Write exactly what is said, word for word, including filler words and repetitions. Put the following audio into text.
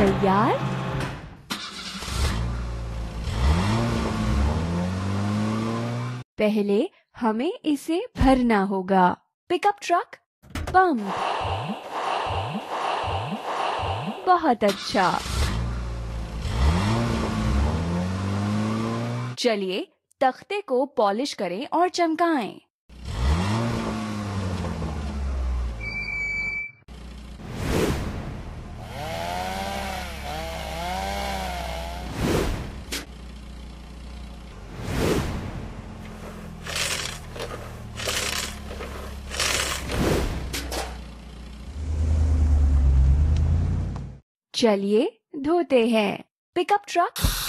तैयार? पहले हमें इसे भरना होगा। Pickup truck, pump. बहुत अच्छा। चलिए तख्ते को पॉलिश करें और चमकाएं। चलिए धोते हैं। Pickup truck,